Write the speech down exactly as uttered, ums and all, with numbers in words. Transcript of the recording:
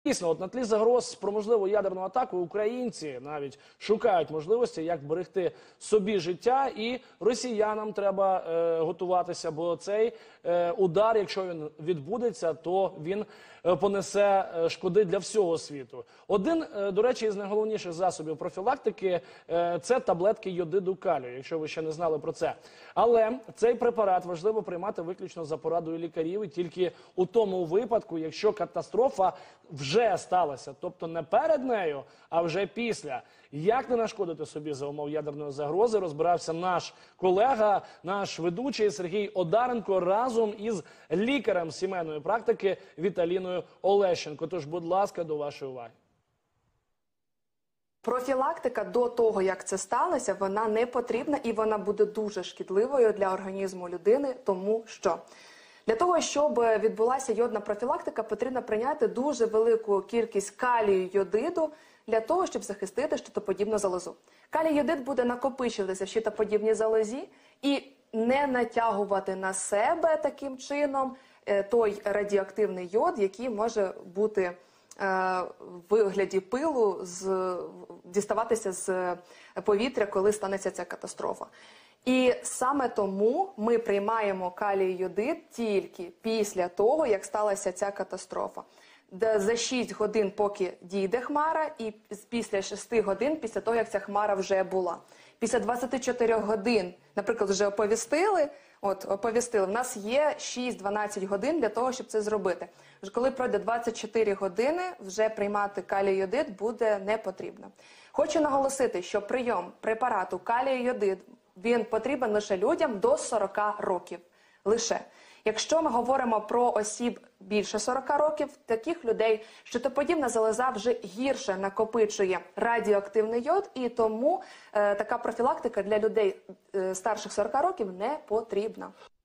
Дійсно, от на тлі загроз про можливу ядерну атаку українці навіть шукають можливості, як берегти собі життя, і росіянам треба е, готуватися, бо цей е, удар, якщо він відбудеться, то він е, понесе е, шкоди для всього світу. Один, е, до речі, із найголовніших засобів профілактики е, – це таблетки йодиду калію, якщо ви ще не знали про це. Але цей препарат важливо приймати виключно за порадою лікарів і тільки у тому випадку, якщо катастрофа вже сталася, тобто не перед нею, а вже після. Як не нашкодити собі за умов ядерної загрози, розбирався наш колега, наш ведучий Сергій Одаренко разом із лікарем сімейної практики Віталіною Олещенко. Тож, будь ласка, до вашої уваги. Профілактика до того, як це сталося, вона не потрібна і вона буде дуже шкідливою для організму людини, тому що для того, щоб відбулася йодна профілактика, потрібно прийняти дуже велику кількість калію йодиду для того, щоб захистити щитоподібну залозу. Калій йодид буде накопичуватися в щитоподібній залозі і не натягувати на себе таким чином той радіоактивний йод, який може бути в вигляді пилу з, діставатися з повітря, коли станеться ця катастрофа. І саме тому ми приймаємо калій йодид тільки після того, як сталася ця катастрофа. За шість годин, поки дійде хмара, і після шести годин, після того, як ця хмара вже була. Після двадцяти чотирьох годин, наприклад, вже оповістили, от, оповістили, в нас є шість-дванадцять годин для того, щоб це зробити. Вже коли пройде двадцять чотири години, вже приймати калій йодид буде не потрібно. Хочу наголосити, що прийом препарату калій йодид, він потрібен лише людям до сорока років. Лише. Якщо ми говоримо про осіб більше сорока років, таких людей щитоподібна залоза вже гірше накопичує радіоактивний йод, і тому е, така профілактика для людей е, старших сорока років не потрібна.